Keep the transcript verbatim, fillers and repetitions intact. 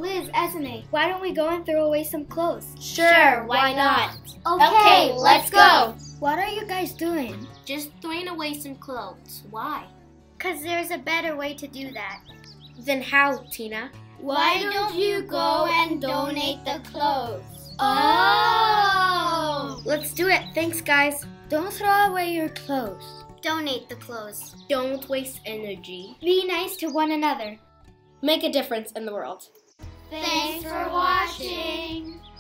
Liz, Esme, why don't we go and throw away some clothes? Sure, why not? Okay, let's go. What are you guys doing? Just throwing away some clothes. Why? Because there's a better way to do that. Then how, Tina? Why don't you go and donate the clothes? Oh! Let's do it. Thanks, guys. Don't throw away your clothes. Donate the clothes. Don't waste energy. Be nice to one another. Make a difference in the world. Thanks for watching.